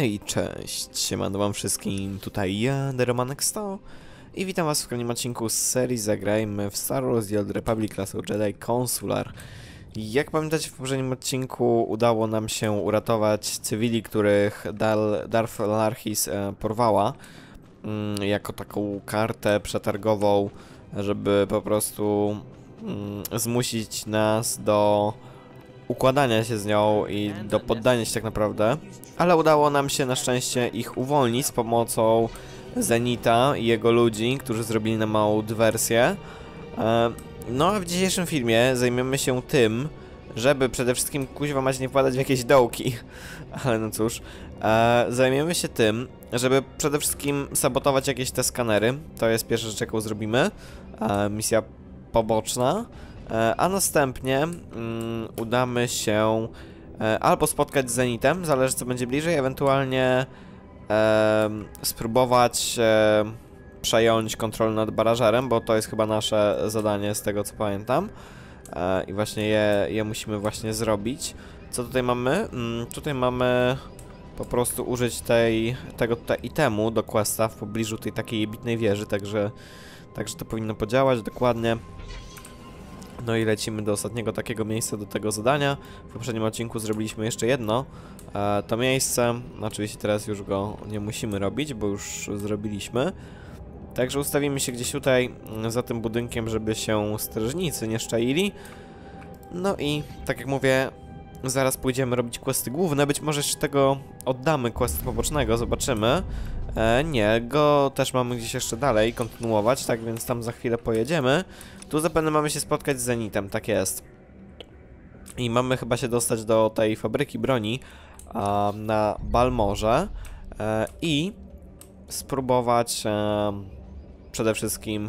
Hej, cześć, siemano wam wszystkim, tutaj ja, TheRomanek100 i witam was w kolejnym odcinku z serii Zagrajmy w Star Wars The Old Republic Class of Jedi Consular. Jak pamiętacie, w poprzednim odcinku udało nam się uratować cywili, których Darth Larhis porwała jako taką kartę przetargową, żeby po prostu zmusić nas do układania się z nią i do poddania się tak naprawdę. Ale udało nam się na szczęście ich uwolnić z pomocą Zenita i jego ludzi, którzy zrobili nam małą dywersję. No a w dzisiejszym filmie zajmiemy się tym, żeby przede wszystkim kuźwa mać nie wpadać w jakieś dołki. Ale no cóż, zajmiemy się tym, żeby przede wszystkim sabotować jakieś te skanery. To jest pierwsza rzecz, jaką zrobimy. Misja poboczna. A następnie udamy się albo spotkać z Zenitem, zależy co będzie bliżej, ewentualnie spróbować przejąć kontrolę nad barażerem, bo to jest chyba nasze zadanie z tego co pamiętam. I właśnie je musimy właśnie zrobić. Co tutaj mamy? Tutaj mamy po prostu użyć tego tutaj itemu do questa w pobliżu tej takiej jebitnej wieży, także to powinno podziałać dokładnie. No i lecimy do ostatniego takiego miejsca do tego zadania. W poprzednim odcinku zrobiliśmy jeszcze jedno to miejsce. Oczywiście teraz już go nie musimy robić, bo już zrobiliśmy. Także ustawimy się gdzieś tutaj za tym budynkiem, żeby się strażnicy nie szczaili. No i tak jak mówię, zaraz pójdziemy robić questy główne. Być może jeszcze tego oddamy questa pobocznego, zobaczymy. Nie, go też mamy gdzieś jeszcze dalej kontynuować, tak więc tam za chwilę pojedziemy. Tu zapewne mamy się spotkać z Zenitem, tak jest. I mamy chyba się dostać do tej fabryki broni na Balmorze i spróbować przede wszystkim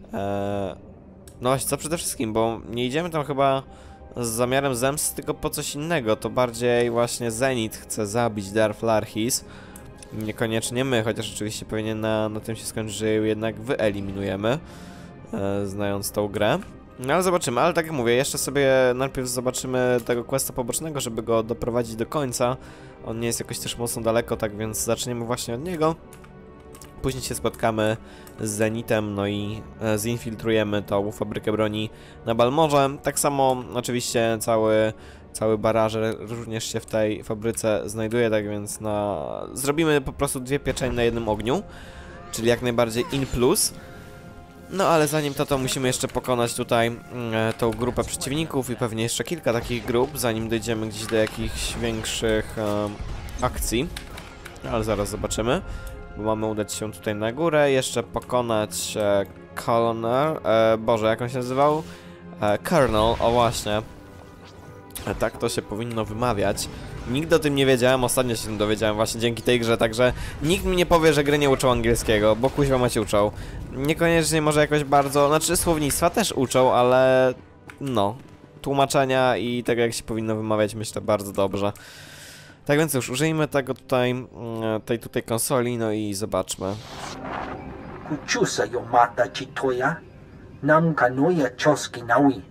no właśnie, co przede wszystkim, bo nie idziemy tam chyba z zamiarem zemsty, tylko po coś innego. To bardziej właśnie Zenit chce zabić Darth Larhis. Niekoniecznie my, chociaż oczywiście powinien na tym się skończyć, że ją jednak wyeliminujemy, znając tą grę. No ale zobaczymy, ale tak jak mówię, jeszcze sobie najpierw zobaczymy tego questa pobocznego, żeby go doprowadzić do końca. On nie jest jakoś też mocno daleko, tak więc zaczniemy właśnie od niego. Później się spotkamy z Zenitem, no i zinfiltrujemy tą fabrykę broni na Balmorze. Tak samo oczywiście cały barażer również się w tej fabryce znajduje, tak więc zrobimy po prostu dwie pieczenie na jednym ogniu, czyli jak najbardziej in plus. No ale zanim to musimy jeszcze pokonać tutaj tą grupę przeciwników i pewnie jeszcze kilka takich grup, zanim dojdziemy gdzieś do jakichś większych akcji. Ale zaraz zobaczymy, bo mamy udać się tutaj na górę, jeszcze pokonać Boże, jak on się nazywał? Colonel, o właśnie. Tak to się powinno wymawiać. Nigdy o tym nie wiedziałem, ostatnio się tym dowiedziałem właśnie dzięki tej grze, także nikt mi nie powie, że gry nie uczą angielskiego, bo kuźwa macie uczą. Niekoniecznie może jakoś bardzo, znaczy słownictwa też uczą, ale no, tłumaczenia i tego jak się powinno wymawiać myślę bardzo dobrze. Tak więc już, użyjmy tego tutaj, tej tutaj konsoli, no i zobaczmy. Kuchusa yomata chitoya, nam kanoya choski nawi.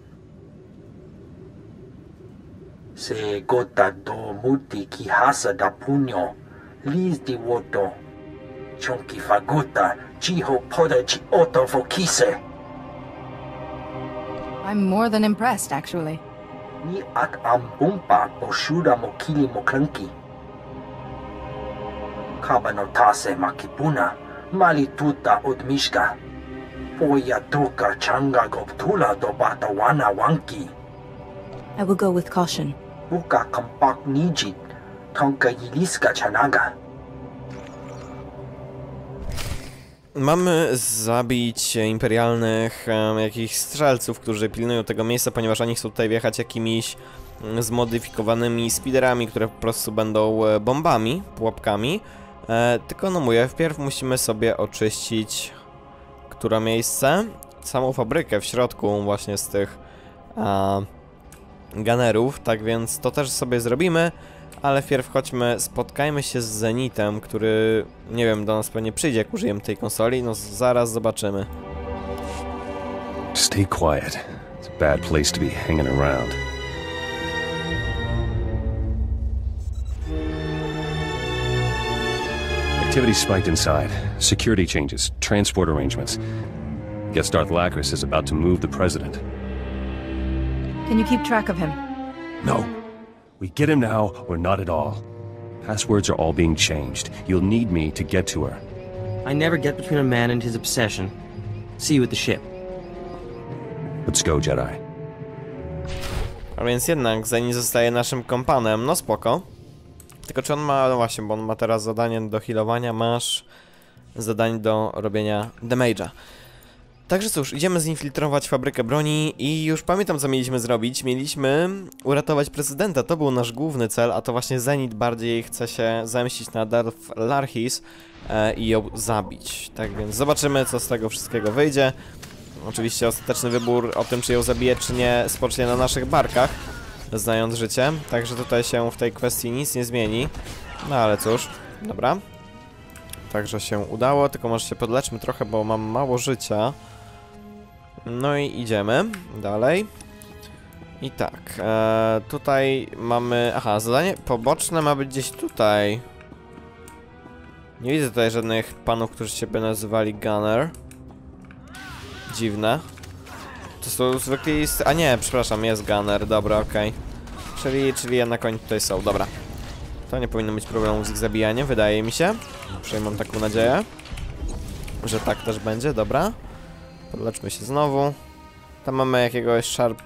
Se gota do muti ki hasa da punyo, liz di woto, chonki faguta, chiho poda chi oto fokise. I'm more than impressed, actually. Ni at ambumpa boshura mokili moklanki. Kabano tase makipuna, mali tuta odmishka. Poya tuka changa goptula do batawana wanki. I will go with caution. Buka kampak nijit, tonka yiliska chanaga. Mamy zabić imperialnych jakichś strzelców, którzy pilnują tego miejsca, ponieważ oni chcą tutaj wjechać jakimiś zmodyfikowanymi speederami, które po prostu będą bombami, pułapkami. Tylko no mówię, wpierw musimy sobie oczyścić które miejsce? Samą fabrykę w środku właśnie z tych gunnerów, tak więc to też sobie zrobimy. Ale wpierw chodźmy, spotkajmy się z Zenitem, który, nie wiem, do nas pewnie przyjdzie, jak użyjemy tej konsoli, no zaraz zobaczymy. Stay quiet. It's a bad place to be hanging around. Activity spiked inside. Security changes, transport arrangements. Guess Darth Lacris is about to move the president. Can you keep track of him? No. We get him now, or not at all. Passwords are all being changed. You'll need me to get to her. I never get between a man and his obsession. See you at the ship. Let's go, Jedi. A więc jednak Zenith zostaje naszym kompanem, no spoko. Tylko czy on ma, no właśnie, bo on ma teraz zadanie do healowania, masz zadanie do robienia damage'a. Także cóż, idziemy zinfiltrować fabrykę broni i już pamiętam co mieliśmy zrobić. Mieliśmy uratować prezydenta, to był nasz główny cel, a to właśnie Zenith bardziej chce się zemścić na Darth Larhis i ją zabić. Tak więc zobaczymy co z tego wszystkiego wyjdzie. Oczywiście ostateczny wybór o tym czy ją zabije czy nie spocznie na naszych barkach, znając życie. Także tutaj się w tej kwestii nic nie zmieni. No ale cóż, dobra. Także się udało, tylko może się podleczmy trochę, bo mam mało życia. No i idziemy dalej. I tak, tutaj mamy... Aha, zadanie poboczne ma być gdzieś tutaj. Nie widzę tutaj żadnych panów, którzy siebie nazywali Gunner. Dziwne. To są zwykli... A nie, przepraszam, jest Gunner, dobra, okej. Czyli jednak oni tutaj są, dobra. To nie powinno być problemu z ich zabijaniem, wydaje mi się. Przynajmniej mam taką nadzieję, że tak też będzie, dobra. Podleczmy się znowu. Tam mamy jakiegoś sharp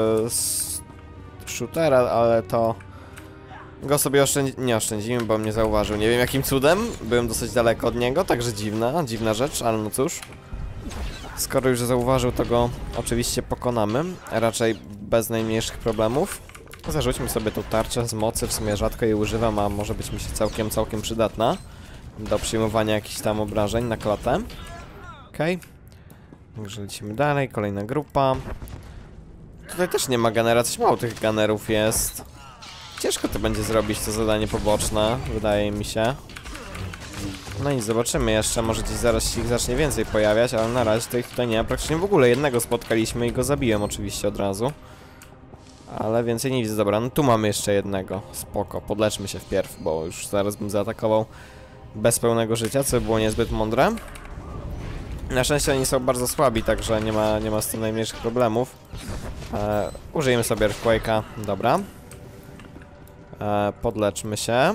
shootera, ale to... Go sobie nie oszczędzimy, bo mnie zauważył. Nie wiem jakim cudem, byłem dosyć daleko od niego, także dziwna rzecz, ale no cóż. Skoro już zauważył, to go oczywiście pokonamy. Raczej bez najmniejszych problemów. Zarzućmy sobie tą tarczę z mocy, w sumie rzadko jej używam, a może być mi się całkiem przydatna do przyjmowania jakichś tam obrażeń na klatę. Okej. Także lecimy dalej, kolejna grupa. Tutaj też nie ma gunera, coś mało tych gunnerów jest. Ciężko to będzie zrobić, to zadanie poboczne, wydaje mi się. No i zobaczymy jeszcze, może gdzieś zaraz się ich zacznie więcej pojawiać, ale na razie to ich tutaj nie ma praktycznie w ogóle. Jednego spotkaliśmy i go zabiłem oczywiście od razu. Ale więcej nie widzę, dobra, no tu mamy jeszcze jednego, spoko, podleczmy się wpierw, bo już zaraz bym zaatakował bez pełnego życia, co by było niezbyt mądre. Na szczęście oni są bardzo słabi, także nie ma z tym najmniejszych problemów. Użyjemy sobie Earthquake'a, dobra. Podleczmy się.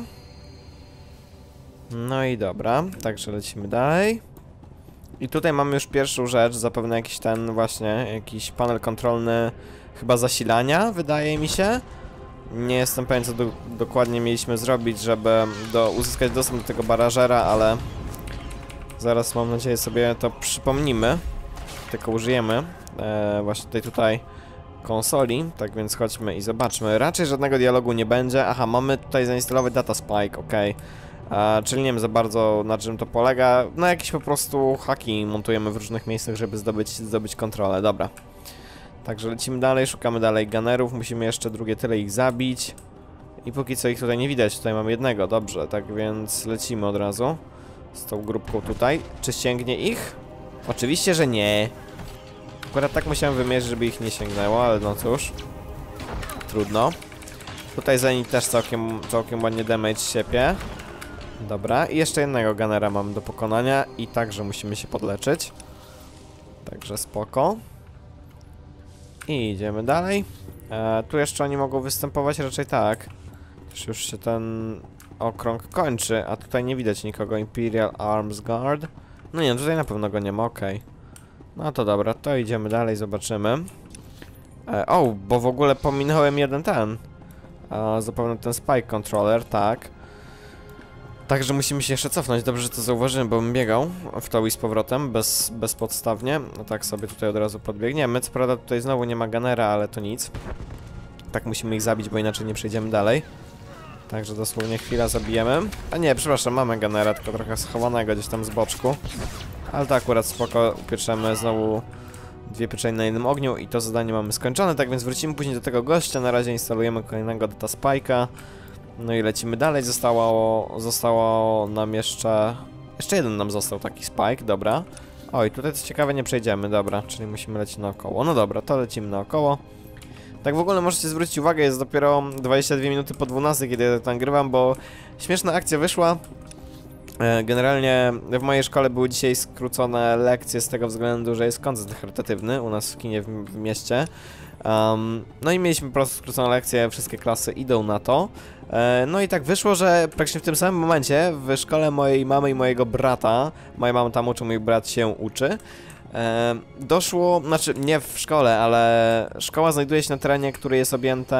No i dobra, także lecimy dalej. I tutaj mamy już pierwszą rzecz, zapewne jakiś jakiś panel kontrolny, chyba zasilania, wydaje mi się. Nie jestem pewien, co dokładnie mieliśmy zrobić, żeby uzyskać dostęp do tego barażera, ale zaraz mam nadzieję sobie to przypomnimy. Tylko użyjemy właśnie tutaj konsoli, tak więc chodźmy i zobaczmy. Raczej żadnego dialogu nie będzie. Aha, mamy tutaj zainstalować data spike, okej. Czyli nie wiem za bardzo na czym to polega. No jakieś po prostu haki montujemy w różnych miejscach, żeby zdobyć kontrolę, dobra. Także lecimy dalej, szukamy dalej gunnerów, musimy jeszcze drugie tyle ich zabić. I póki co ich tutaj nie widać, tutaj mamy jednego, dobrze, tak więc lecimy od razu z tą grupką tutaj. Czy sięgnie ich? Oczywiście, że nie. Akurat tak musiałem wymierzyć, żeby ich nie sięgnęło, ale no cóż. Trudno. Tutaj Zenith też całkiem ładnie damage siepie. Dobra, i jeszcze jednego gunnera mamy do pokonania i także musimy się podleczyć. Także spoko. I idziemy dalej. Tu jeszcze oni mogą występować raczej tak. Już się ten okrąg kończy, a tutaj nie widać nikogo. Imperial Arms Guard. No nie, tutaj na pewno go nie ma, okej. No to dobra, to idziemy dalej, zobaczymy. Bo w ogóle pominąłem jeden zapewne ten Spike Controller, tak. Także musimy się jeszcze cofnąć, dobrze, że to zauważyłem, bo bym biegał w to i z powrotem, bezpodstawnie. No tak sobie tutaj od razu podbiegniemy. Co prawda tutaj znowu nie ma gunnera, ale to nic. Tak musimy ich zabić, bo inaczej nie przejdziemy dalej. Także dosłownie chwila zabijemy. A nie, przepraszam, mamy gunnera, tylko trochę schowanego gdzieś tam z boczku. Ale to akurat spoko, upieczemy znowu dwie pieczenie na jednym ogniu i to zadanie mamy skończone, tak więc wrócimy później do tego gościa. Na razie instalujemy kolejnego data spike'a. No i lecimy dalej, zostało nam jeszcze jeden nam został taki spike, dobra. Oj, tutaj co ciekawe nie przejdziemy, dobra, czyli musimy lecieć naokoło. No dobra, to lecimy naokoło. Tak w ogóle możecie zwrócić uwagę, jest dopiero 22 minuty po 12, kiedy ja to nagrywam, bo śmieszna akcja wyszła. Generalnie w mojej szkole były dzisiaj skrócone lekcje z tego względu, że jest koncert charytatywny u nas w kinie w mieście. No i mieliśmy po prostu skróconą lekcję, wszystkie klasy idą na to. No i tak wyszło, że praktycznie w tym samym momencie w szkole mojej mamy i mojego brata, moja mama tam uczy, mój brat się uczy, doszło, znaczy nie w szkole, ale szkoła znajduje się na terenie, który jest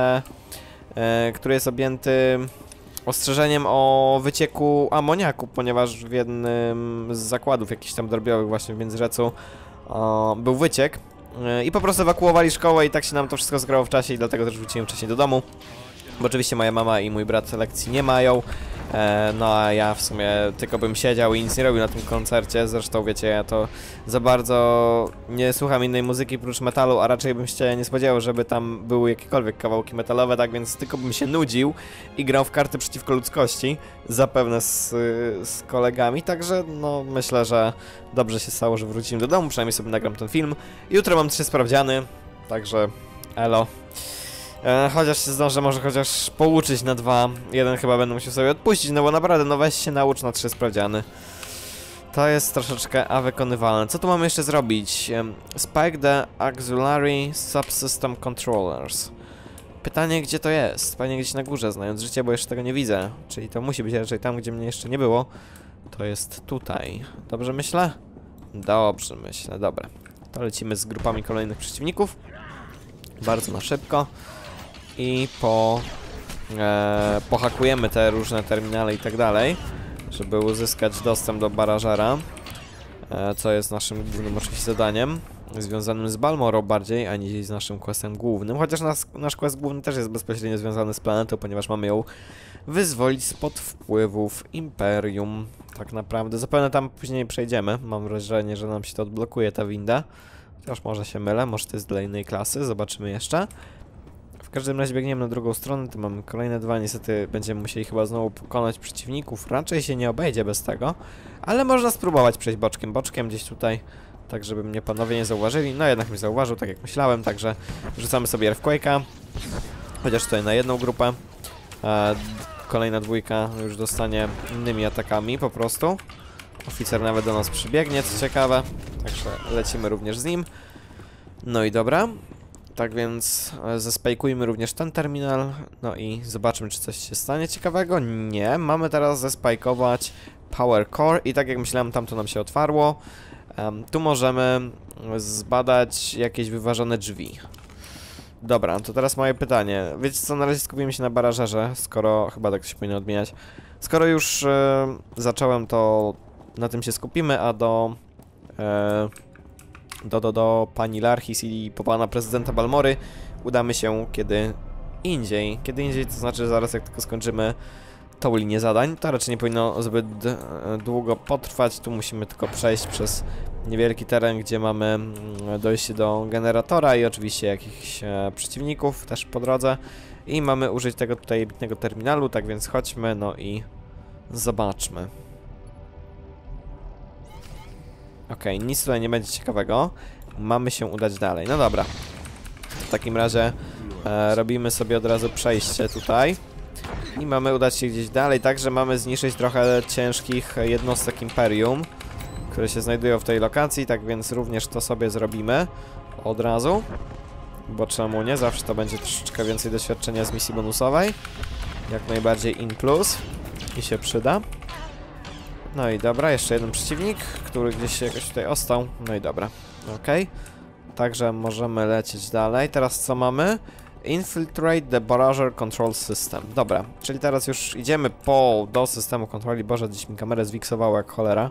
objęty ostrzeżeniem o wycieku amoniaku, ponieważ w jednym z zakładów jakichś tam drobiowych właśnie w Międzyrzecu był wyciek i po prostu ewakuowali szkołę i tak się nam to wszystko zgrało w czasie i dlatego też wróciłem wcześniej do domu. Bo oczywiście moja mama i mój brat lekcji nie mają, no a ja w sumie tylko bym siedział i nic nie robił na tym koncercie. Zresztą wiecie, ja to za bardzo nie słucham innej muzyki prócz metalu, a raczej bym się nie spodziewał, żeby tam były jakiekolwiek kawałki metalowe, tak więc tylko bym się nudził i grał w karty przeciwko ludzkości, zapewne z kolegami, także no myślę, że dobrze się stało, że wróciłem do domu, przynajmniej sobie nagram ten film. Jutro mam 3 sprawdziany, także elo. Chociaż się zdążę może chociaż pouczyć na 2. Jeden chyba będę musiał sobie odpuścić, no bo naprawdę, no weź się naucz na 3 sprawdziany. To jest troszeczkę wykonywalne. Co tu mamy jeszcze zrobić? Spike the Auxiliary Subsystem Controllers. Pytanie, gdzie to jest? Pewnie gdzieś na górze, znając życie, bo jeszcze tego nie widzę. Czyli to musi być raczej tam, gdzie mnie jeszcze nie było. To jest tutaj. Dobrze myślę? Dobrze myślę, dobra. To lecimy z grupami kolejnych przeciwników. Bardzo na szybko. I pohakujemy te różne terminale i tak dalej, żeby uzyskać dostęp do barażera, co jest naszym głównym oczywiście zadaniem, związanym z Balmorą bardziej, aniżeli z naszym questem głównym, chociaż nasz quest główny też jest bezpośrednio związany z planetą, ponieważ mamy ją wyzwolić spod wpływów Imperium, tak naprawdę. Zapewne tam później przejdziemy, mam wrażenie, że nam się to odblokuje, ta winda, chociaż może się mylę, może to jest dla innej klasy, zobaczymy jeszcze. W każdym razie biegniemy na drugą stronę, tu mamy kolejne 2, niestety będziemy musieli chyba znowu pokonać przeciwników, raczej się nie obejdzie bez tego, ale można spróbować przejść boczkiem gdzieś tutaj, tak żeby mnie panowie nie zauważyli, no jednak mnie zauważył, tak jak myślałem, także rzucamy sobie Earthquake'a, chociaż tutaj na jedną grupę, kolejna 2 już dostanie innymi atakami po prostu, oficer nawet do nas przybiegnie, co ciekawe, także lecimy również z nim, no i dobra. Tak więc zespajkujmy również ten terminal, no i zobaczmy, czy coś się stanie ciekawego. Nie, mamy teraz zespajkować Power Core i tak jak myślałem, tamto nam się otwarło. Tu możemy zbadać jakieś wyważone drzwi. Dobra, to teraz moje pytanie. Wiecie co, na razie skupimy się na barażerze, skoro, chyba tak się powinno odmieniać. Skoro już zacząłem, to na tym się skupimy, a do pani Larchis i po pana prezydenta Balmory udamy się kiedy indziej. Kiedy indziej, to znaczy zaraz jak tylko skończymy tą linię zadań. To raczej nie powinno zbyt długo potrwać. Tu musimy tylko przejść przez niewielki teren, gdzie mamy dojście do generatora i oczywiście jakichś przeciwników też po drodze. I mamy użyć tego tutaj bitnego terminalu, tak więc chodźmy, no i zobaczmy. Okej, nic tutaj nie będzie ciekawego. Mamy się udać dalej. No dobra. W takim razie robimy sobie od razu przejście tutaj. I mamy udać się gdzieś dalej. Także mamy zniszczyć trochę ciężkich jednostek Imperium, które się znajdują w tej lokacji. Tak więc również to sobie zrobimy od razu. Bo czemu nie? Zawsze to będzie troszeczkę więcej doświadczenia z misji bonusowej. Jak najbardziej in plus. I się przyda. No i dobra, jeszcze jeden przeciwnik, który gdzieś się jakoś tutaj ostał. No i dobra, okej. Także możemy lecieć dalej. Teraz co mamy? Infiltrate the Barrager Control System. Dobra, czyli teraz już idziemy do systemu kontroli. Boże, gdzieś mi kamerę zwiksowało jak cholera.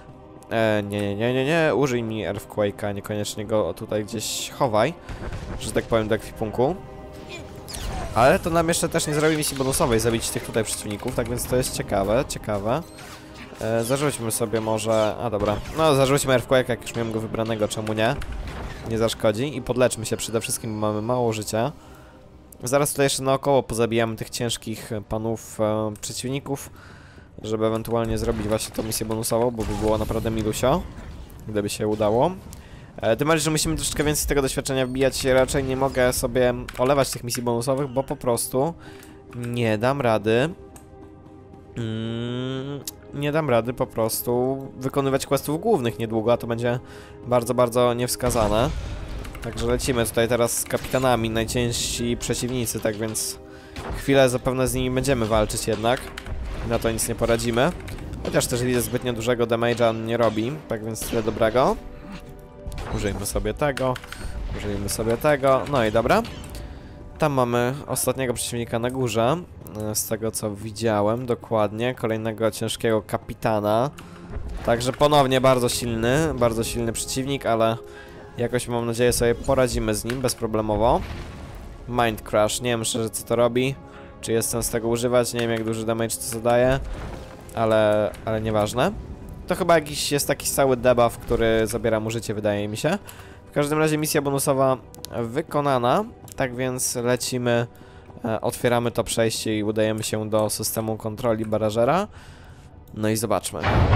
Nie. Użyj mi Earthquake'a, niekoniecznie go tutaj gdzieś chowaj, że tak powiem, do ekwipunku. Ale to nam jeszcze też nie zrobi misji bonusowej, zabić tych tutaj przeciwników, tak więc to jest ciekawe. Zarzućmy sobie może... A dobra, no zarzućmy Earthquake'a, jak już miałem go wybranego, czemu nie? Nie zaszkodzi i podleczmy się przede wszystkim, bo mamy mało życia. Zaraz tutaj jeszcze naokoło pozabijamy tych ciężkich panów przeciwników, żeby ewentualnie zrobić właśnie tą misję bonusową, bo by było naprawdę milusio, gdyby się udało. Tym bardziej, że musimy troszeczkę więcej tego doświadczenia wbijać, raczej nie mogę sobie olewać tych misji bonusowych, bo po prostu nie dam rady nie dam rady po prostu wykonywać questów głównych niedługo, a to będzie bardzo, bardzo niewskazane. Także lecimy tutaj teraz z kapitanami, najciężsi przeciwnicy, tak więc chwilę zapewne z nimi będziemy walczyć jednak. Na to nic nie poradzimy. Chociaż też widzę zbytnio dużego damage'a on nie robi, tak więc tyle dobrego. Użyjmy sobie tego, użyjmy sobie tego, no i dobra. Tam mamy ostatniego przeciwnika na górze, z tego co widziałem dokładnie, kolejnego ciężkiego kapitana. Także ponownie bardzo silny przeciwnik, ale jakoś mam nadzieję sobie poradzimy z nim bezproblemowo. Mind Crash, nie wiem szczerze co to robi, czy jest sens tego używać, nie wiem jak duży damage to zadaje, ale nieważne. To chyba jakiś jest taki stały debuff, który zabiera mu życie, wydaje mi się. W każdym razie misja bonusowa wykonana, tak więc lecimy, otwieramy to przejście i udajemy się do systemu kontroli barażera. No i zobaczmy.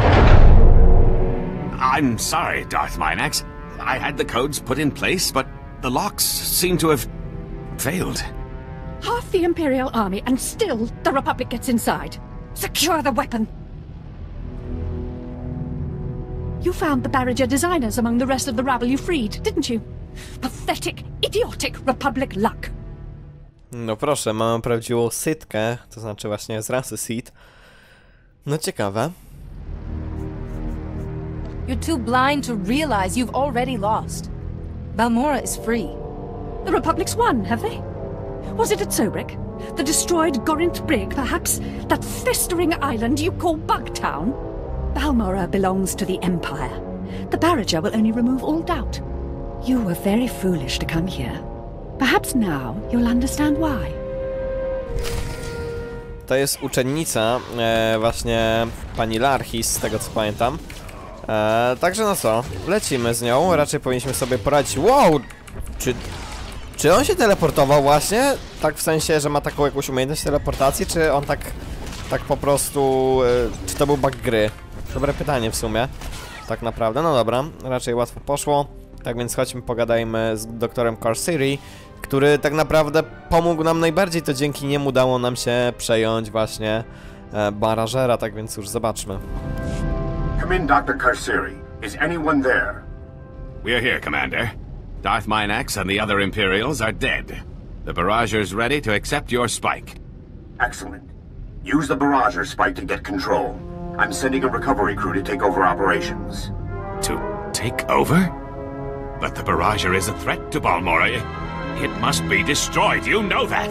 I'm sorry, Darth Minax. I had the codes put in place, but the locks seem to have failed. Half the Imperial army and still the Republic gets inside. Secure the weapon. You found the Barriger designers among the rest of the rabble you freed, didn't you? Pathetic, idiotic Republic luck. No proszę, mamy prawdziwą Sithkę, to znaczy właśnie z rasy Sith. No ciekawe. You're too blind to realize you've already lost. Balmora is free. The Republic's won, have they? Was it at Sobrik? The destroyed Gorint Brig, perhaps? That festering island you call Bugtown? Balmora belongs to the Empire. The Barriger will only remove all doubt. You were very foolish to come here. Perhaps now you'll understand why. To jest uczennica właśnie pani Larhis, z tego co pamiętam. Także no co, lecimy z nią, raczej powinniśmy sobie poradzić. Wow! Czy on się teleportował właśnie? Tak w sensie, że ma taką jakąś umiejętność teleportacji, czy on tak po prostu... czy to był bug gry? Dobre pytanie w sumie, tak naprawdę. No dobra, raczej łatwo poszło. Tak więc chodźmy, pogadajmy z doktorem Corsairi, który tak naprawdę pomógł nam najbardziej, to dzięki niemu udało nam się przejąć właśnie barażera, tak więc już zobaczmy. Come in, Dr. Corsairi. Is anyone there? We're here, Commander. Darth Minax and the other Imperials are dead. The Barrager's ready to accept your spike. Excellent. Use the Barrager spike to get control. I'm sending a recovery crew to take over operations. To take over? But the Barrager is a threat to Balmora. It must be destroyed, you know that!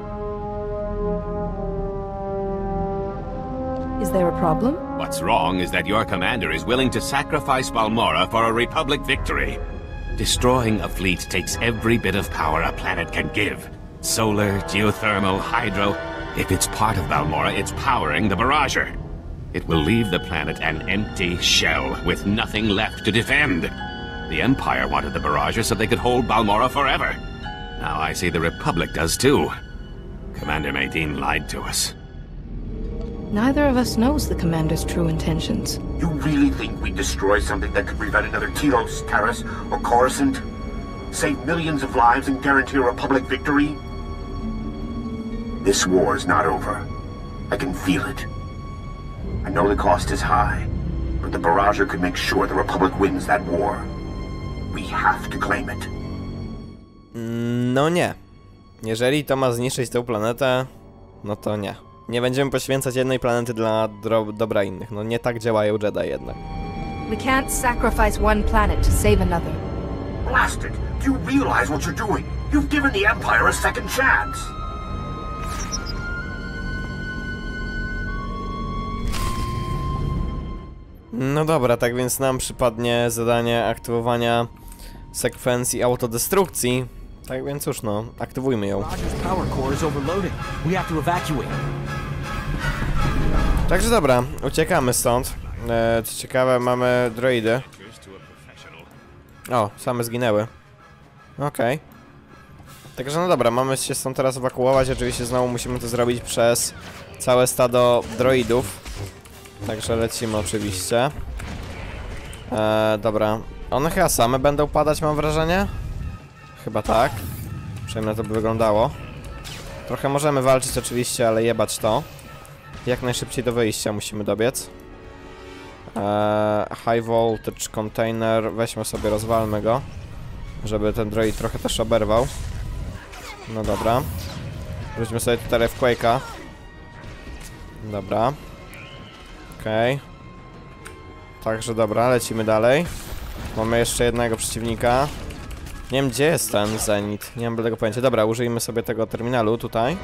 Is there a problem? What's wrong is that your commander is willing to sacrifice Balmora for a Republic victory. Destroying a fleet takes every bit of power a planet can give. Solar, geothermal, hydro. If it's part of Balmora, it's powering the Barrager. It will leave the planet an empty shell with nothing left to defend. The Empire wanted the Barrager so they could hold Balmora forever. Now I see the Republic does too. Commander Medine lied to us. Neither of us knows the Commander's true intentions. You really think we'd destroy something that could prevent another Telos, Taris, or Coruscant? Save millions of lives and guarantee a Republic victory? This war is not over. I can feel it. I know the cost is high, but the Barrager could make sure the Republic wins that war. We have to claim it. No nie. Jeżeli to ma zniszczyć tę planetę, no to nie. Nie będziemy poświęcać jednej planety dla dobra innych. No nie tak działają Jedi jednak. We can't sacrifice one planet to save another. Blast it! Do you realize what you're doing? You've given the Empire a second chance! No dobra, tak więc nam przypadnie zadanie aktywowania sekwencji autodestrukcji. Tak więc cóż, no, aktywujmy ją. Także dobra, uciekamy stąd. Co ciekawe, mamy droidy. O, same zginęły. Okej. Także no dobra, mamy się stąd teraz ewakuować. Oczywiście znowu musimy to zrobić przez całe stado droidów. Także lecimy oczywiście. Dobra. One chyba same będą padać, mam wrażenie. Chyba tak. Przynajmniej na to by wyglądało. Trochę możemy walczyć oczywiście, ale jebać to. Jak najszybciej do wyjścia musimy dobiec. High voltage container, weźmy sobie, rozwalmy go, żeby ten droid trochę też oberwał. No dobra. Wróćmy sobie tutaj w Quake'a. Dobra. Okej. Także dobra, lecimy dalej. Mamy jeszcze jednego przeciwnika. Nie wiem, gdzie jest ten Zenit. Nie mam tego pojęcia. Dobra, użyjmy sobie tego terminalu tutaj.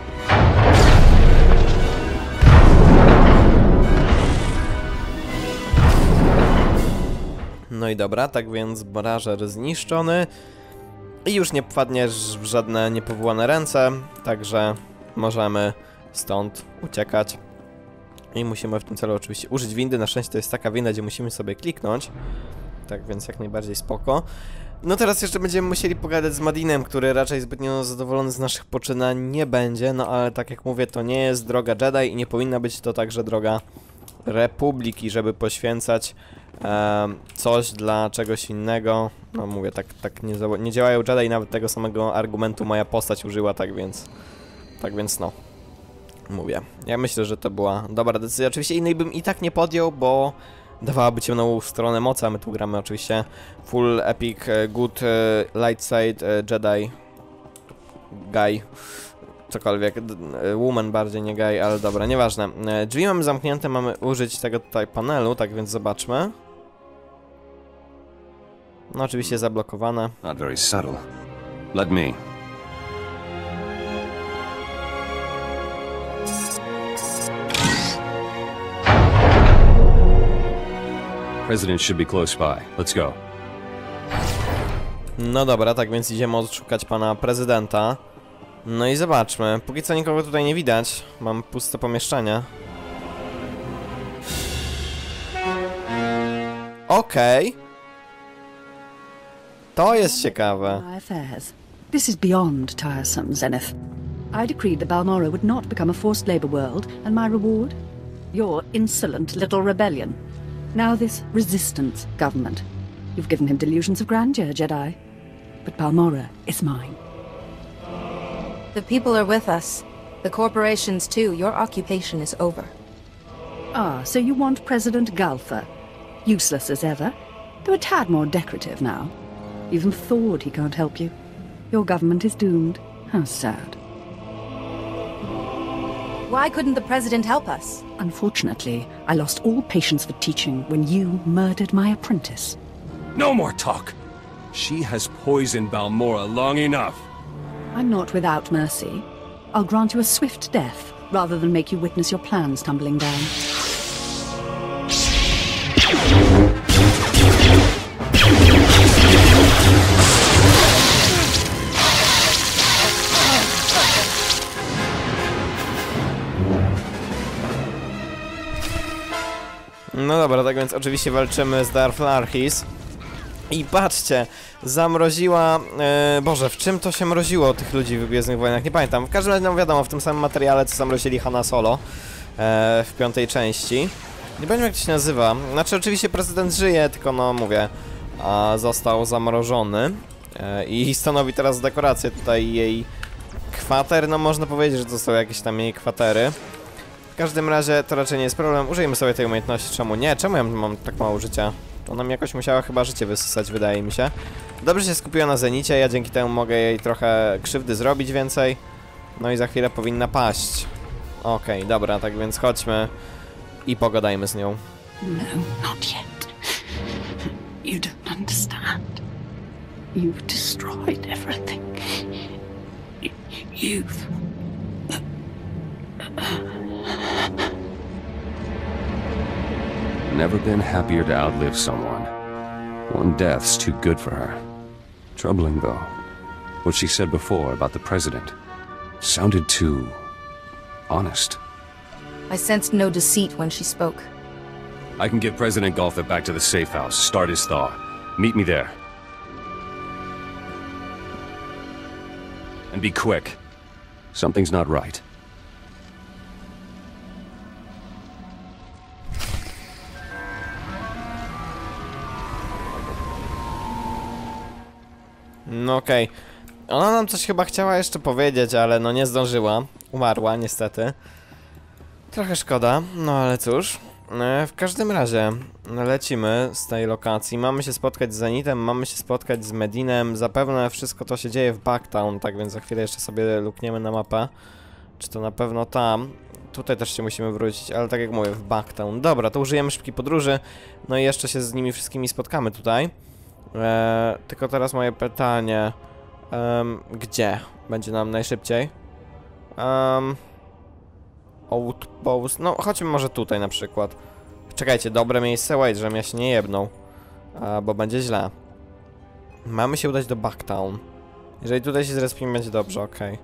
No i dobra, tak więc barażer zniszczony. I już nie wpadnie w żadne niepowołane ręce. Także możemy stąd uciekać. I musimy w tym celu oczywiście użyć windy. Na szczęście to jest taka winda, gdzie musimy sobie kliknąć. Tak więc jak najbardziej spoko. No teraz jeszcze będziemy musieli pogadać z Madinem, który raczej zbytnio zadowolony z naszych poczynań nie będzie. No ale tak jak mówię, to nie jest droga Jedi i nie powinna być to także droga Republiki, żeby poświęcać coś dla czegoś innego. No mówię, tak nie działają Jedi, nawet tego samego argumentu moja postać użyła, tak więc no. Mówię, ja myślę, że to była dobra decyzja. Oczywiście innej bym i tak nie podjął, bo dawałaby ciemną stronę mocy, a my tu gramy oczywiście full epic, good, light side, Jedi, guy, cokolwiek, woman bardziej, nie guy, ale dobra, nieważne. Drzwi mamy zamknięte, mamy użyć tego tutaj panelu, tak więc zobaczmy. No oczywiście zablokowane. Not very subtle. Let me. President should be close by. Let's go. No dobra, tak więc idziemy odszukać pana prezydenta. No i zobaczmy. Póki co nikogo tutaj nie widać. Mam puste pomieszczenie. Okej. To jest ciekawe. My affairs. This is beyond tiresome, Zenith. I decreed that Balmora would not become a forced labor world, and my reward? Your insolent little rebellion. Now this resistance government. You've given him delusions of grandeur, Jedi. But Balmora is mine. The people are with us. The corporations too. Your occupation is over. Ah, so you want President Galtha. Useless as ever, though a tad more decorative now. Even Thord he can't help you. Your government is doomed. How sad. Why couldn't the president help us? Unfortunately, I lost all patience for teaching when you murdered my apprentice. No more talk. She has poisoned Balmora long enough. I'm not without mercy. I'll grant you a swift death, rather than make you witness your plans tumbling down. No dobra, tak więc oczywiście walczymy z Darth Larhis. I patrzcie, zamroziła... Boże, w czym to się mroziło tych ludzi w Gwiezdnych Wojnach? Nie pamiętam. W każdym razie, no wiadomo, w tym samym materiale, co zamrozili Hanna Solo w 5. części. Nie pamiętam, jak to się nazywa. Znaczy, oczywiście prezydent żyje, tylko no, mówię, został zamrożony. I stanowi teraz dekorację tutaj jej kwater. No, można powiedzieć, że to są jakieś tam jej kwatery. W każdym razie to raczej nie jest problem. Użyjmy sobie tej umiejętności. Czemu nie? Czemu ja mam tak mało życia? Ona mi jakoś musiała chyba życie wysysać, wydaje mi się. Dobrze się skupiła na Zenicie, ja dzięki temu mogę jej trochę krzywdy zrobić więcej. No i za chwilę powinna paść. Okej, dobra, tak więc chodźmy i pogadajmy z nią. No, not yet. You don't understand. You've destroyed everything. You've... Never been happier to outlive someone. One death's too good for her. Troubling, though. What she said before about the president sounded too... honest. I sensed no deceit when she spoke. I can get President Galtha back to the safe house, start his thaw. Meet me there. And be quick. Something's not right. No okej. Ona nam coś chyba chciała jeszcze powiedzieć, ale no nie zdążyła. Umarła, niestety. Trochę szkoda, no ale cóż. w każdym razie lecimy z tej lokacji. Mamy się spotkać z Zenitem, mamy się spotkać z Medinem. Zapewne wszystko to się dzieje w Bugtown, tak więc za chwilę jeszcze sobie lukniemy na mapę. Czy to na pewno tam? Tutaj też się musimy wrócić, ale tak jak mówię, w Bugtown. Dobra, to użyjemy szybkiej podróży. No i jeszcze się z nimi wszystkimi spotkamy tutaj. Tylko teraz moje pytanie. Gdzie będzie nam najszybciej? Outpost. No, chodźmy może tutaj na przykład. Czekajcie, dobre miejsce, wait, żebym ja się nie jebnął. Bo będzie źle. Mamy się udać do Bugtown. Jeżeli tutaj się zrespimy, będzie dobrze, okej.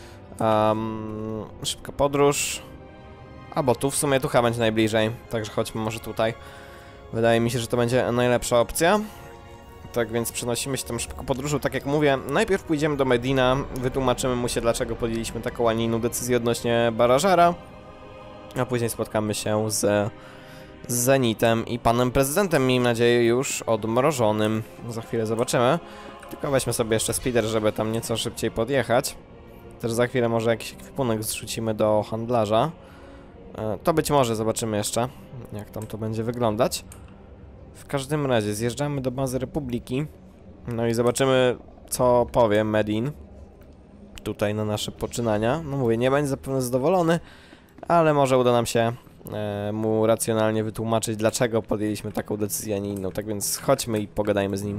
Szybka podróż. Albo tu, w sumie tu chyba będzie najbliżej. Także chodźmy może tutaj. Wydaje mi się, że to będzie najlepsza opcja. Tak więc przenosimy się tą szybką podróżą, tak jak mówię. Najpierw pójdziemy do Medina, wytłumaczymy mu się, dlaczego podjęliśmy taką, a nie inną decyzję odnośnie barażera. A później spotkamy się z Zenitem i panem prezydentem, miejmy nadzieję, już odmrożonym. Za chwilę zobaczymy. Tylko weźmy sobie jeszcze speeder, żeby tam nieco szybciej podjechać. Też za chwilę może jakiś ekwipunek zrzucimy do handlarza. To być może, zobaczymy jeszcze, jak tam to będzie wyglądać. W każdym razie zjeżdżamy do bazy Republiki. No i zobaczymy, co powie Medin tutaj na nasze poczynania. No mówię, nie będzie zapewne zadowolony, ale może uda nam się mu racjonalnie wytłumaczyć, dlaczego podjęliśmy taką decyzję, a nie inną. Tak więc chodźmy i pogadajmy z nim.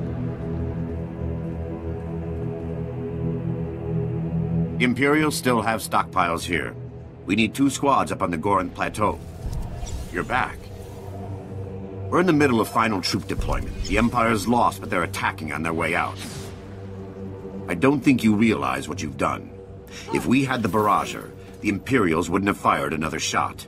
Imperials still have stockpiles here. We need 2 squads up on the Gorin Plateau. You're back. We're in the middle of final troop deployment. The Empire's lost, but they're attacking on their way out. I don't think you realize what you've done. If we had the Barrager, the Imperials wouldn't have fired another shot.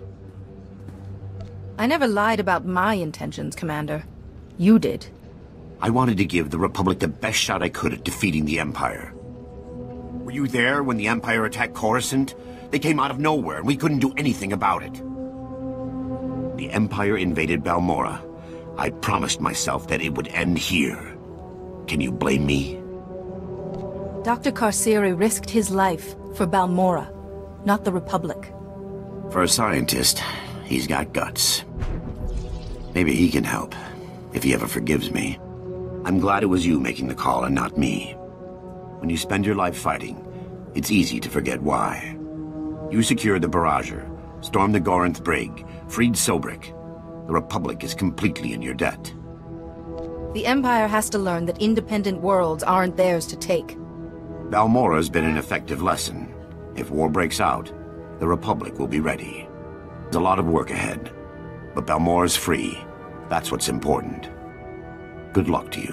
I never lied about my intentions, Commander. You did. I wanted to give the Republic the best shot I could at defeating the Empire. Were you there when the Empire attacked Coruscant? They came out of nowhere, and we couldn't do anything about it. The Empire invaded Balmorra. I promised myself that it would end here. Can you blame me? Dr. Carceri risked his life for Balmorra, not the Republic. For a scientist, he's got guts. Maybe he can help, if he ever forgives me. I'm glad it was you making the call and not me. When you spend your life fighting, it's easy to forget why. You secured the Barrager, stormed the Gorinth Brig, freed Sobrik. The Republic is completely in your debt. The Empire has to learn that independent worlds aren't theirs to take. Balmorra's been an effective lesson. If war breaks out, the Republic will be ready. There's a lot of work ahead, but Balmorra's free. That's what's important. Good luck to you.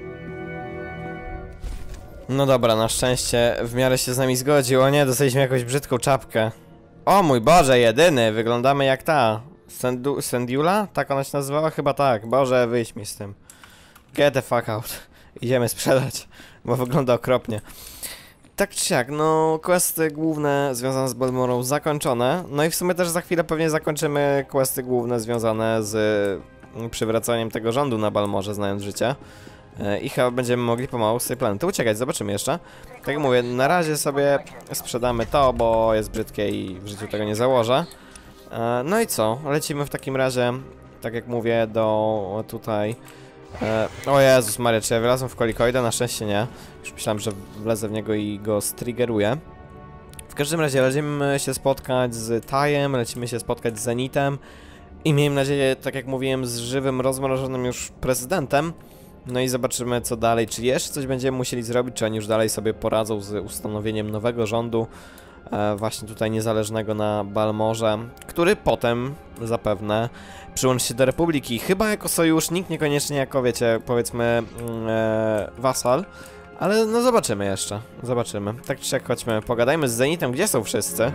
No dobra, na szczęście w miarę się z nami zgodził. O nie, dostaliśmy jakąś brzydką czapkę. O mój Boże, jedyny! Wyglądamy jak ta... Sendiula? Tak ona się nazywała? Chyba tak. Boże, wyjdź mi z tym. Get the fuck out. Idziemy sprzedać, bo wygląda okropnie. Tak czy siak, no questy główne związane z Balmorą zakończone. No i w sumie też za chwilę pewnie zakończymy questy główne związane z przywracaniem tego rządu na Balmorze, znając życie. I chyba będziemy mogli pomału z tej planety uciekać, zobaczymy jeszcze. Tak jak mówię, na razie sobie sprzedamy to, bo jest brzydkie i w życiu tego nie założę. No i co? Lecimy w takim razie, tak jak mówię, do tutaj... O Jezus Maria, czy ja wylazłem w kolikoida? Na szczęście nie. Już myślałem, że wlezę w niego i go striggeruję. W każdym razie lecimy się spotkać z Tajem, lecimy się spotkać z Zenitem. I miejmy nadzieję, tak jak mówiłem, z żywym, rozmrożonym już prezydentem. No i zobaczymy, co dalej. Czy jeszcze coś będziemy musieli zrobić, czy oni już dalej sobie poradzą z ustanowieniem nowego rządu, właśnie tutaj niezależnego na Balmorze, który potem zapewne przyłączy się do Republiki. Chyba jako sojusznik, niekoniecznie jako, wiecie, powiedzmy wasal. Ale no zobaczymy jeszcze. Zobaczymy. Tak czy siak chodźmy, pogadajmy z Zenitem. Gdzie są wszyscy?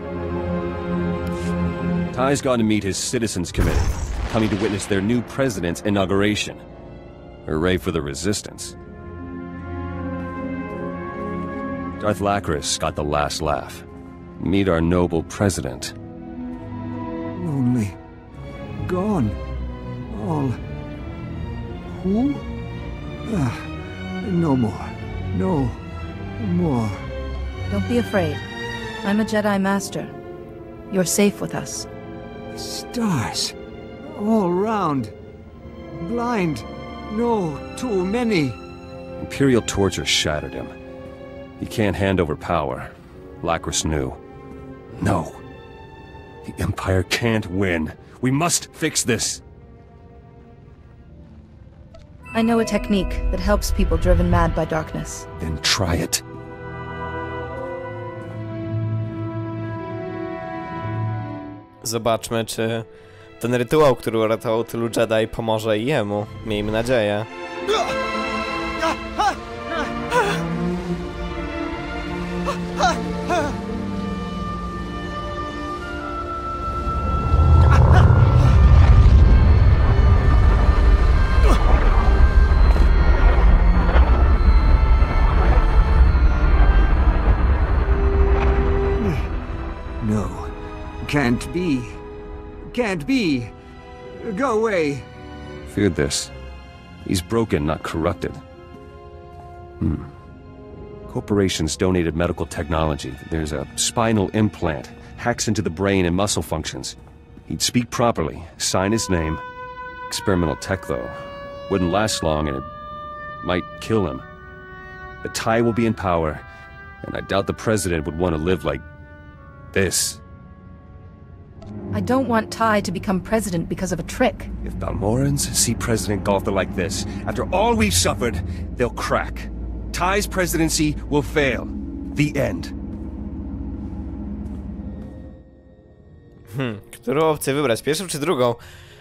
Ty's gone to meet his Citizens Committee, coming to witness their new president's inauguration. Hooray for the Resistance. Darth Lacris got the last laugh. Meet our noble president. Lonely. Gone. All. Who? No more. No more. Don't be afraid. I'm a Jedi Master. You're safe with us. Stars. all round. Blind. No, too many. Imperial torture shattered him. He can't hand over power. Lacris knew. No. The Empire can't win. We must fix this. I know a technique that helps people driven mad by darkness. Then try it. Zobaczmy, czy ten rytuał, który uratował tylu Jedi, pomoże jemu. Miejmy nadzieję. No. Can't be. Can't be. Go away. Feared this. He's broken, not corrupted. Corporations donated medical technology. There's a spinal implant. Hacks into the brain and muscle functions. He'd speak properly, sign his name. Experimental tech, though. Wouldn't last long and it might kill him. The TIE will be in power, and I doubt the President would want to live like this. I don't want Ty to become president because of a trick. If Balmorans see President Galtha like this, after all we've suffered, they'll crack. Ty's presidency will fail. The end. Którą opcję wybrać? Pierwszą czy drugą?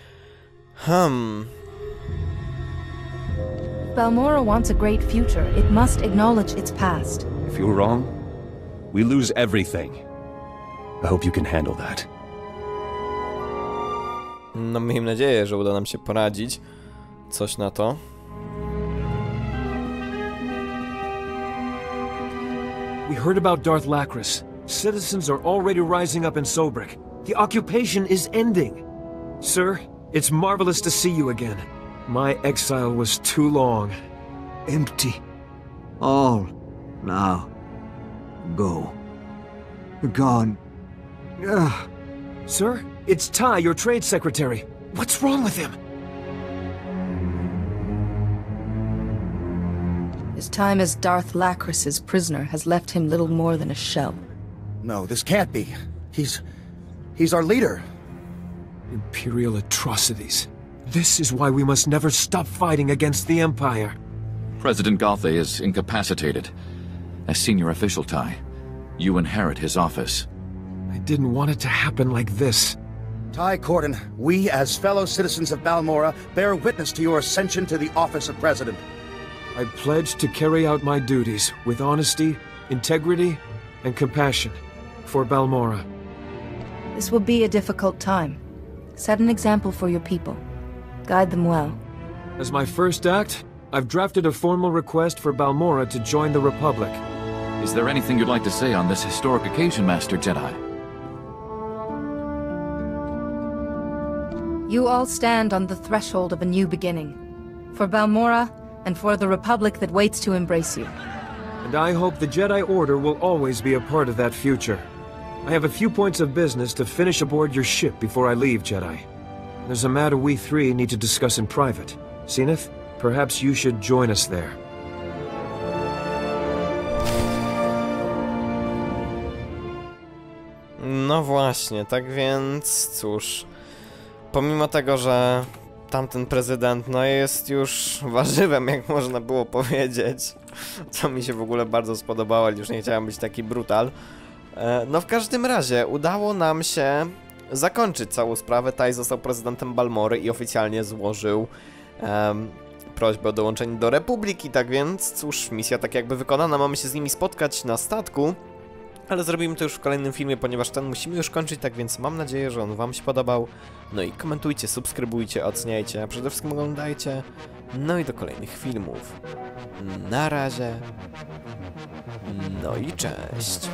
Balmora wants a great future. It must acknowledge its past. If you're wrong, we lose everything. I hope you can handle that. No, miejmy nadzieję, że uda nam się poradzić. Coś na to. We heard about Darth Lacris. Citizens are already rising up in Sobrik. The occupation is ending. Sir, it's marvelous to see you again. My exile was too long. Empty. All. Now. Go. Gone. Sir, it's Ty, your trade secretary. What's wrong with him? His time as Darth Lacris's prisoner has left him little more than a shell. No, this can't be. He's our leader. Imperial atrocities. This is why we must never stop fighting against the Empire. President Galtha is incapacitated. As senior official, Ty, you inherit his office. I didn't want it to happen like this. Ty Corden, we as fellow citizens of Balmora bear witness to your ascension to the office of President. I pledge to carry out my duties with honesty, integrity, and compassion for Balmora. This will be a difficult time. Set an example for your people. Guide them well. As my first act, I've drafted a formal request for Balmora to join the Republic. Is there anything you'd like to say on this historic occasion, Master Jedi? You all stand on the threshold of a new beginning. For Balmora, and for the Republic that waits to embrace you. And I hope the Jedi Order will always be a part of that future. I have a few points of business to finish aboard your ship before I leave, Jedi. There's a matter we three need to discuss in private. Zenith, perhaps you should join us there. No właśnie, tak więc cóż, pomimo tego, że tamten prezydent no jest już warzywem, jak można było powiedzieć, co mi się w ogóle bardzo spodobało, ale już nie chciałem być taki brutal. No w każdym razie udało nam się zakończyć całą sprawę. Ty został prezydentem Balmory i oficjalnie złożył prośbę o dołączenie do Republiki, tak więc cóż, misja tak jakby wykonana, mamy się z nimi spotkać na statku. Ale zrobimy to już w kolejnym filmie, ponieważ ten musimy już kończyć, tak więc mam nadzieję, że on wam się podobał. No i komentujcie, subskrybujcie, oceniajcie, a przede wszystkim oglądajcie. No i do kolejnych filmów. Na razie. No i cześć.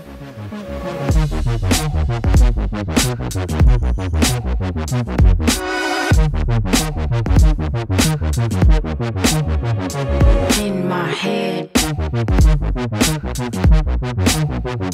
In my head.